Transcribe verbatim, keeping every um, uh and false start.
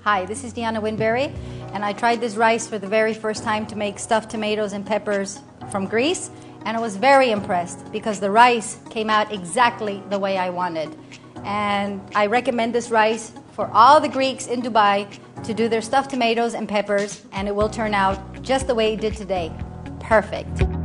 Hi, this is Deanna Winberry, and I tried this rice for the very first time to make stuffed tomatoes and peppers from Greece, and I was very impressed because the rice came out exactly the way I wanted. And I recommend this rice for all the Greeks in Dubai to do their stuffed tomatoes and peppers, and it will turn out just the way it did today. Perfect.